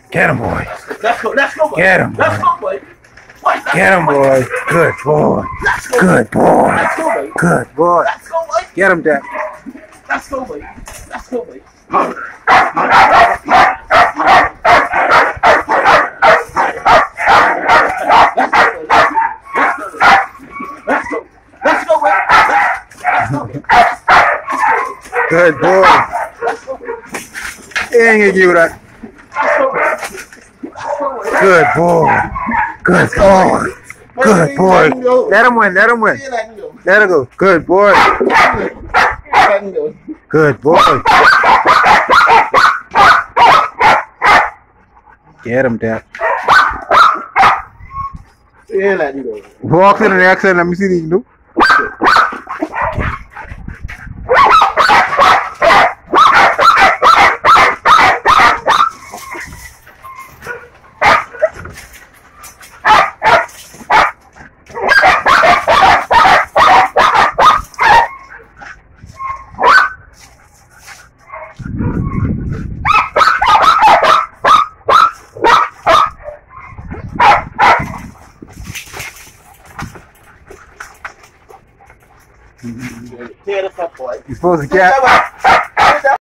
Get him, boy. Let's go, boy. Get him, boy. Let's go, boy. Get him, boy. Good boy. Good boy. Let's go, boy. Good boy. Let's go, boy. Get him, Dad. Let's go, boy. Let's go, boy. Good boy. He ain't gonna give you that. Good boy. Good boy. Good boy. Let him win. Let him win. Let him go. Good boy. Good boy. Get him, Dad. Walk in the next and let me see what you can do. Tear this up, boy. You're supposed to catch.